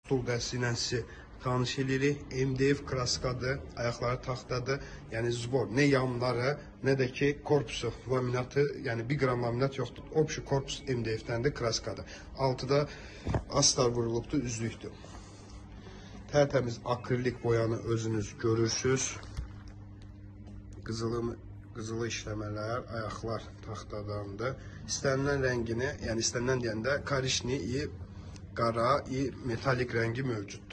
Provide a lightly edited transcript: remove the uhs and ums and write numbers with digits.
Stol dəsti ilə sizi tanış edirik. MDF kraskadır, ayaqları taxtadır. Yəni zbor, nə yanları, nə də ki korpusu, laminatı, yəni 1 qram laminat yoxdur. Obşu korpus MDF-dəndir, kraskadır. Altıda astar vurulubdur, üzlükdür. Tərtəmiz akrilik boyanı özünüz görürsünüz. Qızılı işləmələr, ayaqlar taxtadandır. İstənilən rəngini, yəni istənilən deyəndə korişni, qara, metalik rəngi mövcud.